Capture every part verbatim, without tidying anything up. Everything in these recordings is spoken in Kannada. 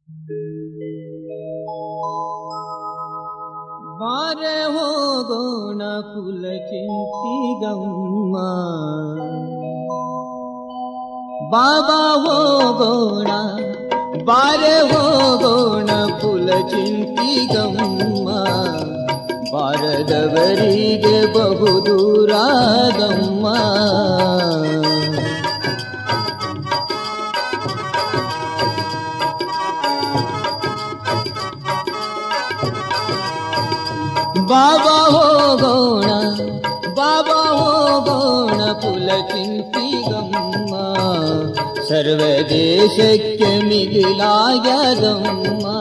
ಬಾರೆ ಹೋಗೋಣ ಕುಲಚಿಂತಿಗಮ್ಮ, ಬಾಬಾ ಹೋಗೋಣ, ಬಾರೆ ಹೋಗೋಣ ಕುಲಚಿಂತಿಗಮ್ಮ, ಬಾರದವರಿಗೆ ಬಹುದೂರಾಗಮ್ಮ. ಬಾಬಾ ಹೋಗೋಣ, ಬಾಬಾ ಹೋಗೋಣ ಕುಲಚಿಂತಿಗಮ್ಮ, ಸರ್ವ ದೇಶಕ್ಕೆ ಮಿಗಿಲಾಗದಮ್ಮ.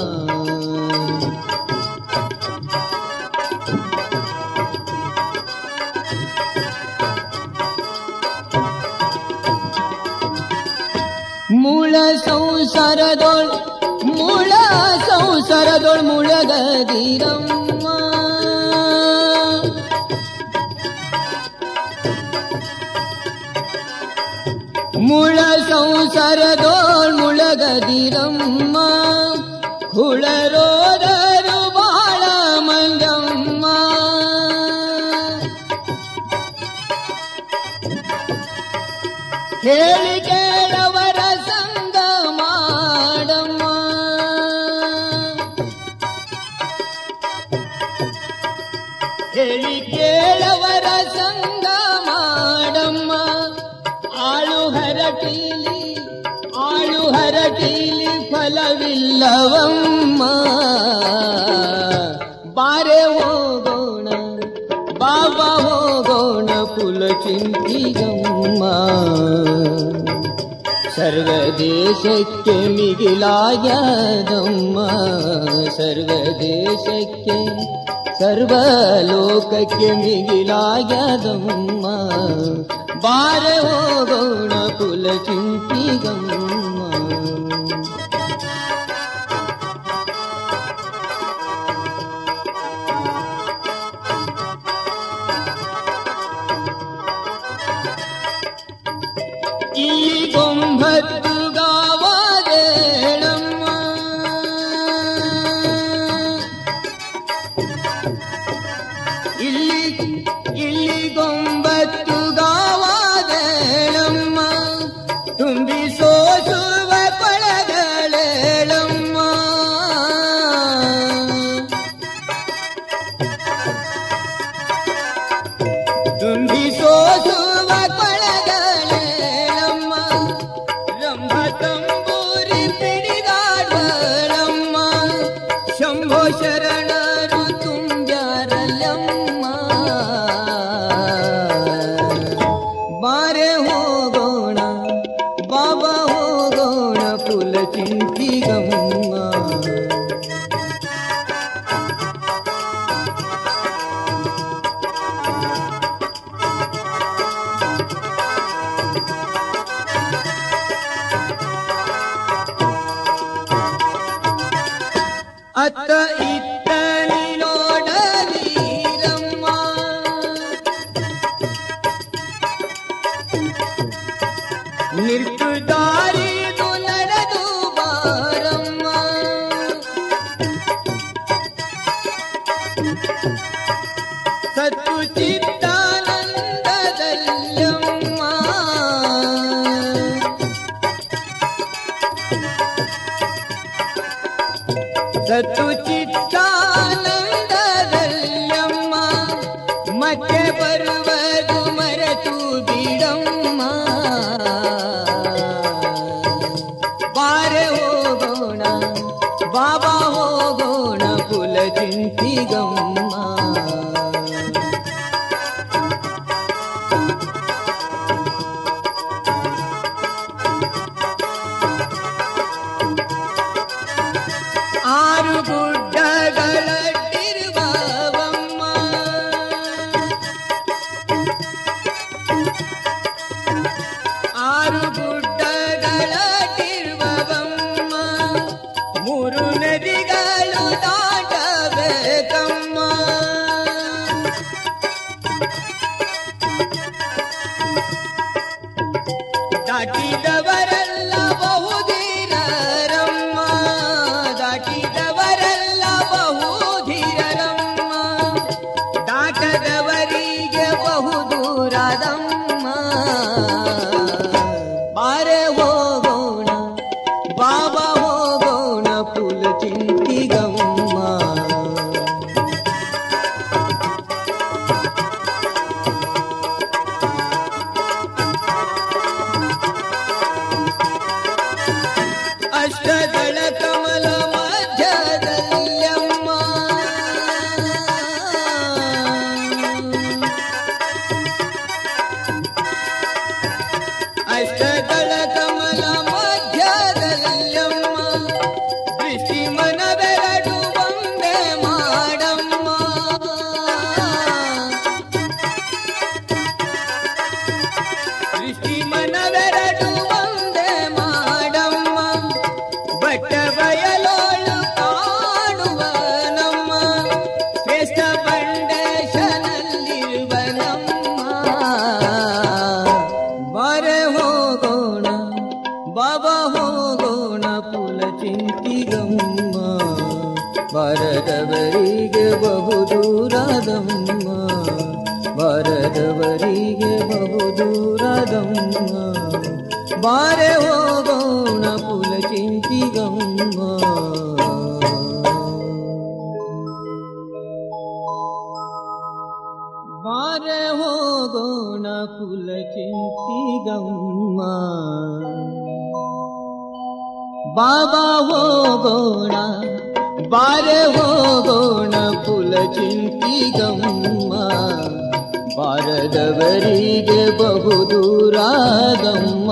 ಮೂಳ ಸಂಸಾರದೊಳ್ ಮೂಳ ಸಂಸಾರದೊಳ್ ಮುಳಗದಿರಮ್ಮ, ಮೂಳ ಸಂಸಾರದೋಳ್ ಮುಳಗದಿರಮ್ಮ, ಹುಳರೋದರು ಬಾಳ ಮಂಗಮ್ಮ. ಹೇಳಿ ಕೇಳವರ ಸಂಗ ಮಾಡಮ್ಮ, ಹೇಳಿ ಕೇಳವರ ಸಂಗ ಮಾಡಮ್ಮ. ಆಳು ಹರಟೀಲಿ ಆಳು ಹರಟೀಲಿ ಫಲವಿಲ್ಲವಮ್ಮ, ಬಾರೆ ಹೋಗೋಣ, ಬಾಬಾ ಹೋಗೋಣ ಕುಲಚಿಂತಿಗಮ್ಮ, ಸರ್ವ ದೇಶಕ್ಕೆ ಮಿಗಿಲಾಗ್ಯದಮ್ಮ, ಸರ್ವ ದೇಶಕ್ಕೆ ಸರ್ವ ಲೋಕಕ್ಕೆ ಮಿಗಿಲಾಗ್ಯದಮ್ಮ, ಬಾರೆ ಹೋಗೋಣ ಕುಲಚಿಂತಿಗಮ್ಮ. ಇಲ್ಲಿಗೊಂಬತ್ತು ಗಾವಾದೇಳಮ್ಮ, ಇಲ್ಲಿ ಇಲ್ಲಿಗೊಂಬತ್ತು ಗಾವಾದೇಳಮ್ಮ, ತುಂಬಿ ಸೋಸುವ ಕೊಳಗಳೇಳಮ್ಮ, ತುಂಬಿ ಸೋಸುವ ಕೊಳಗಳೇಳಮ್ಮ, ರಂಭ ತಂಬೂರಿ ಪಿಡಿದಾಡಳಮ್ಮ, ಶಂಭೋ ಶರಣರು ತುಂಬ್ಯಾರಲ್ಲಮ್ಮ, ಬಾರೆ ಹೋಗೋಣ, ಬಾಬಾ ಹೋಗೋಣ ಕುಲಚಿಂತಿಗಮ್ಮ. ಅತ್ತ ಇತ್ತ ನೋಡದಿರಮ್ಮ, ನಿರ್ತು ದಾರಿದು ನಡೆದು ಬಾರಮ್ಮ, ಸತ್ತು ಚಿತ್ತಾನಂದದಲ್ಲಮ್ಮ, ಸತ್ತು ಚಿತ್ತಾನಂದದಲ್ಲಮ್ಮ, ಮತ್ತೆ ಬರುವುದು ಮರೆತು ಬಿಡಮ್ಮ, ಬಾರೆ ಹೋಗೋಣ, ಬಾಬಾ ಹೋಗೋಣ ಕುಲಚಿಂತಿಗಮ್ಮ. ಆರು ಗುಡ್ಡಗಳಡ್ಡಿರುವವಮ್ಮ, ಆರು ಗುಡ್ಡಗಳಡ್ಡಿರುವವಮ್ಮ, ಮೂರು ನದಿಗಳು ದಾಟಬೇಕಮ್ಮ, ಚಿಂತಿಗಮ್ಮ. ಅಷ್ಟದಳ ಕಮಲ ಮಧ್ಯದಲ್ಲಮ್ಮ, ಅಷ್ಟದಳ ಕಮಲ ಮಧ್ಯದಲ್ಲಮ್ಮ, ದೃಷ್ಟಿ ಮನವೆರಡು ಒಂದೇ ಮಾಡಮ್ಮ. ದೃಷ್ಟಿ ಮನವೆರಡು ಒಂದೇ ಮಾಡಮ್ಮ, ಬಟ್ಟ ಬಯಲೋಳು ಕಾಣುವ ನಮ್ಮ ಶ್ರೇಷ್ಠ ಬಂಡೇಶನಲ್ಲಿರುವ ನಮ್ಮ. ಬಾರೆ ಹೋಗೋಣ ಬಾಬಾ ಹೋಗೋಣ ಪುಲ ಚಿಂತಿಗಮ್ಮ, ಬಾರದವರಿಗೆ ಬಹುದೂರದಮ್ಮ, ಬಾರದವರಿಗೆ ಬಹುದೂರದಮ್ಮ. ಬಾರೆ ಹೋಗೋಣ ಪುಲ ಚಿಂತಿಗಮ್ಮ. ಬಾರೆ ಹೋಗೋಣ ಪುಲ ಚಿಂತಿಗಮ್ಮ. ಬಾಬಾ ಹೋಗೋಣ ಬಾರೆ ಹೋಗೋಣ ಪುಲ ಚಿಂತಿಗಮ್ಮ, ಬಾರದವರಿಗೆ ಬಹುದೂರದಮ್ಮ.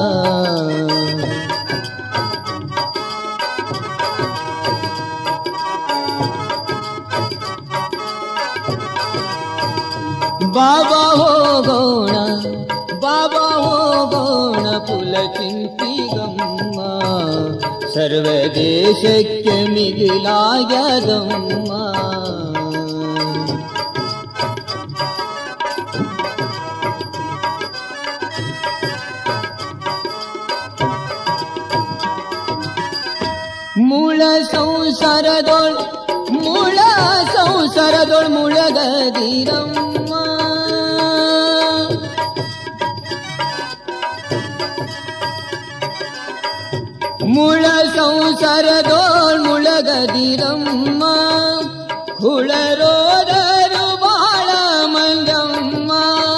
ಬಾಬಾ ಹೋಗೋಣ ಬಾಬಾ ಹೋಗೋಣ ಪುಲ ಚಿಂತಿಗಮ್ಮ, ಸರ್ವ ದೇಶಕ್ಕೆ ಮಿಗಿಲಾಗದಮ್ಮ. ಮೂಳ ಸಂಸಾರದೊಳ್ ಮೂಳ ಸಂಸಾರದೊಳ್ ಮುಳಗದಿರಮ್ಮ, ಮೂಳ ಸಂಸಾರದೋಳ್ ಮುಳಗದಿರಮ್ಮ, ಹುಳರೋದರು ಬಾಳ ಮಂಗಮ್ಮ.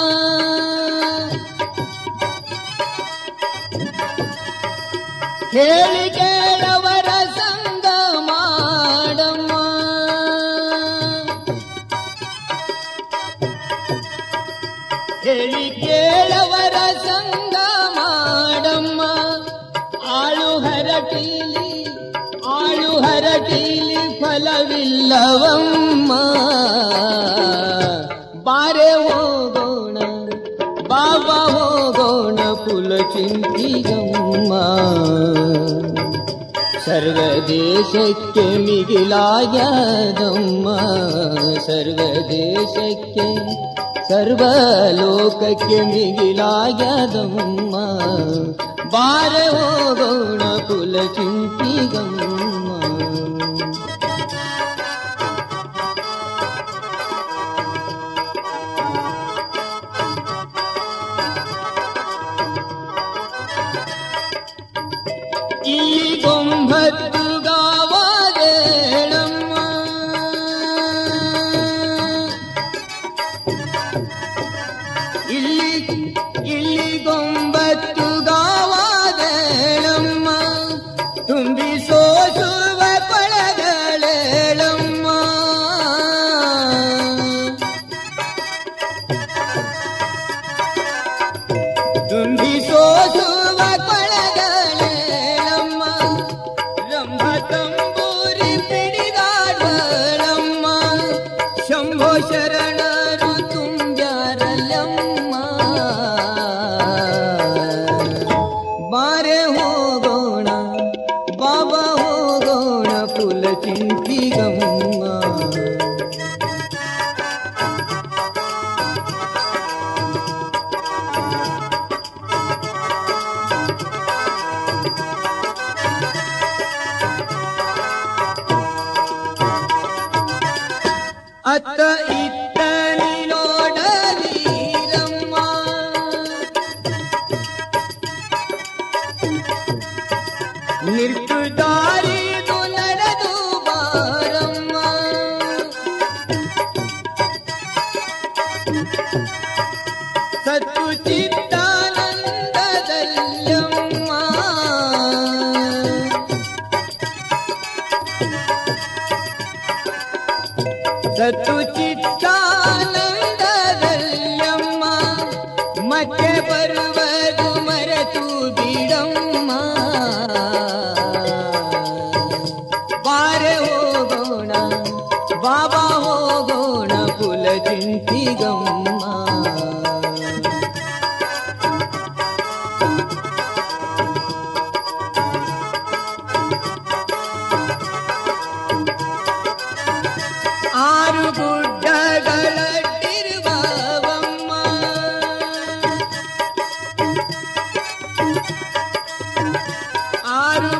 ಹೇಳಿ ಕೇಳವರ ಸಂಗ ಮಾಡಮ್ಮ, ಹೇಳಿ ಕೇಳವರ ಸಂಗ ಮಾಡಮ್ಮ. ಆಳು ಹರಟೀಲಿ ಆಳು ಹರಟೀಲಿ ಫಲವಿಲ್ಲವಮ್ಮ, ಬಾರೆ ಹೋಗೋಣ ಬಾಬಾ ಹೋಗೋಣ ಪುಲ ಚಿಂತಿಗಮ್ಮ, ಸರ್ವ ದೇಶಕ್ಕೆ ಮಿಗಿಲಾಗದಮ್ಮ, ಸರ್ವ ದೇಶಕ್ಕೆ ಸರ್ವ ಲೋಕಕ್ಕೆ ಮಿಗಿಲಾಗದಮ್ಮ. ಬಾರೆ ಹೋಗೋಣ ಪುಲ ಚಿಂತಿಗಮ್ಮ. ಇಲ್ಲಿಗೊಂಬತ್ತು ಗಾವದೇಳಮ್ಮ, ಇಲ್ಲಿ ಇಲ್ಲಿಗೊಂಬತ್ತು ಗಾವದೇಳಮ್ಮ, ತುಂಬಿ ಸೋಸುವ ಕೊಳಗಳೇಳಮ್ಮ. ತುಂಬಿ ಸೋಸುವ ಕೊಳಗಳೇಳಮ್ಮ, ರಂಭ ತಂಬೂರಿ ಪಿಡಿದಾಡಳಮ್ಮ, ಶಂಭೋ ಶರಣರು ತುಂಬ್ಯಾರಲ್ಲಮ್ಮ. ಬಾರೆ ಹೋಗೋಣ ಬಾಬಾ ಹೋಗೋಣ ಪುಲ ಚಿಂತಿಗಮ್ಮ. ಅತ್ತ ಇತ್ತ ನೋಡಲಿರಮ್ಮ, ನಿರ್ತು ದಾರಿದು ನಡೆದ ಸತ್ತು ಚಿತ್ತಾನಂದದಲ್ಲಮ್ಮ ಮತ್ತೆ ಬರುವುದು ಮರೆತು ಬಿಡಮ್ಮ. ಬಾರೆ ಹೋಗೋಣ ಬಾಬಾ ಹೋಗೋಣ ಪುಲಚಿಂತಿಗಮ್ಮ. ಆರು ಗುಡ್ಡಗಳಟ್ಟಿರುವವಮ್ಮ ಆರು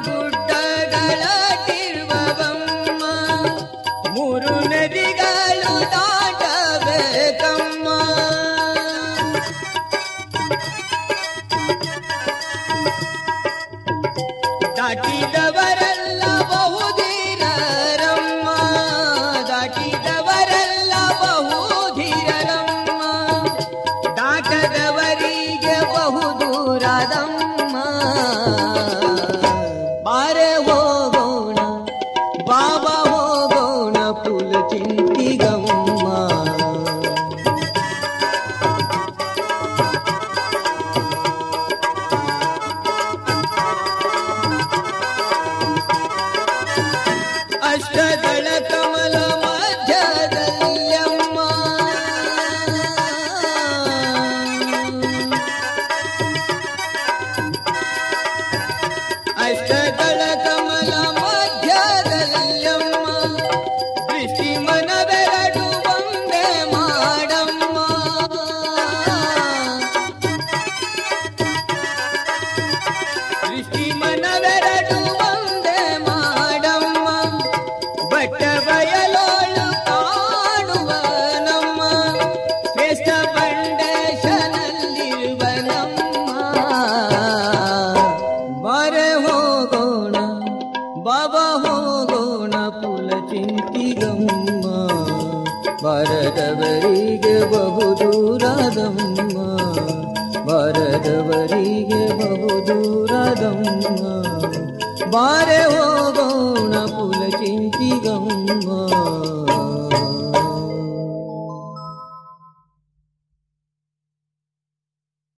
ಗುಡ್ಡಗಳಟ್ಟಿರುವವಮ್ಮ ಮೂರು ನದಿಗಳು ದಾಟಬೇಕಮ್ಮ. ದಾಟಿದವರೆಲ್ಲ ಬಹುಧೀರರಮ್ಮ ದಾಟಿದವರೆಲ್ಲ ಬಹುಧೀರರಮ್ಮ ದಾಟದವರಿಗೆ ಬಹುದೂರದಮ್ಮ. ಬಾರೆ ಹೋಗೋಣ ಬಾಬಾ ಹೋಗೋಣ ಪುಲಚಿಂತಿಗಮ್ಮ. ಅಷ್ಟದಳ ಕಮಲ ಮಧ್ಯದಲ್ಲಮ್ಮ ಅಷ್ಟದಳ ಕಮಲ ಮಧ್ಯದಲ್ಲಮ್ಮ ದೃಷ್ಟಿ ಮನವೆರಡು ಒಂದೇ ಮಾಡಮ್ಮ. ದೃಷ್ಟಿ ಮನವೆರಡು ಒಂದೇ ಮಾಡಮ್ಮ. ಬಟ್ಟ ಬಯಲೋಳು ಕಾಣುವ ನಮ್ಮ ಶ್ರೇಷ್ಠ ಬಂಡೇಶನಲ್ಲಿರುವ ನಮ್ಮ. ಬಾರೆ ಹೋಗೋಣ ಬಾಬಾ ಹೋಗೋಣ ಪುಲಚಿಂತಿಗಮ್ಮ. ಬಾರದವರಿಗೆ ಬಹುದೂರದಮ್ಮ ಬಾರದವರಿಗೆ ಬಹುದೂರದಮ್ಮ. ಬಾರೆ ಹೋಗೋಣ ಪುಲಚಿಂತಿಗಮ್ಮ.